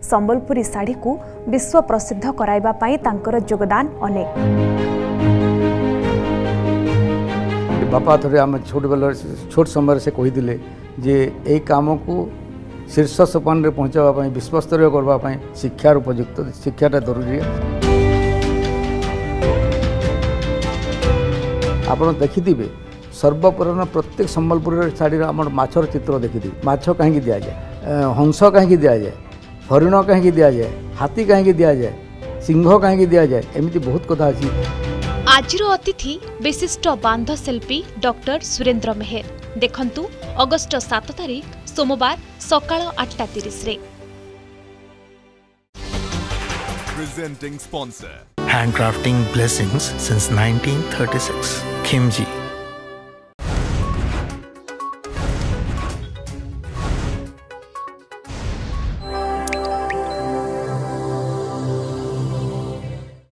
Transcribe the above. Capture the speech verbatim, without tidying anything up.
संबलपुरी साड़ी को विश्व प्रसिद्ध कराइबा पाई तांकर योगदान अनेक। बापा थोड़े आम छोट बेल छोट समय से कहीदे जे यही काम को शीर्ष सोपान में पहुँचापी विश्वस्तरीय करने शिक्षार उपयुक्त शिक्षाटा जरूरी है। आप देखिथे सर्वप्रथम प्रत्येक संबलपुर शाढ़ी आम माछर चित्र देखिथे माछ कहीं दि जाए हंस कहीं दि जाए हरिण कहीं दि जाए हाथी कहीं दि जाए सिंह कहीं दि जाए एमती बहुत कथा अच्छी। आजिर अतिथि विशिष्ट बांध शिल्पी डॉक्टर सुरेंद्र मेहर। देखंतु अगस्ट सात तारीख सोमवार सकाळ आठटा तीस रे। Presenting sponsor. Handcrafting blessings since nineteen thirty-six. Khimji